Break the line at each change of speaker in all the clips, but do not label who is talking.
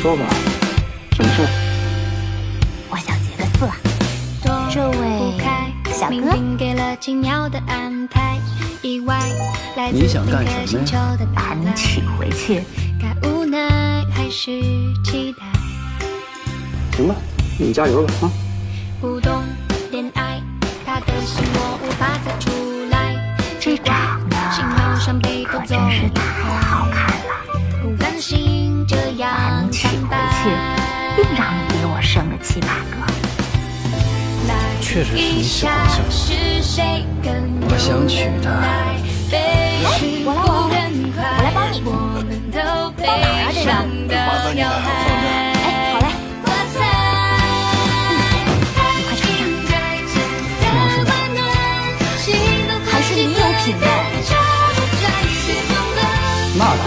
说吧，什么事？
我想结个色。这位小哥，
你想干什么呀？
把你娶回去。
行吧，你加油吧啊！
这长得可真是太好看了。把你娶回去，定让你给我生个7、8个。
确实是你喜欢小哥，我想娶她。
我来帮你。帮哪儿啊？这个？
麻烦你了，放这儿。
哎，好嘞。你快尝尝。还是你有品味。
那当然。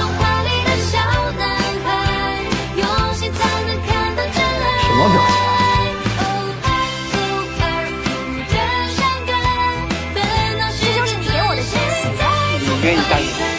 什么表情？这就是你给我的惊喜。你愿意答应？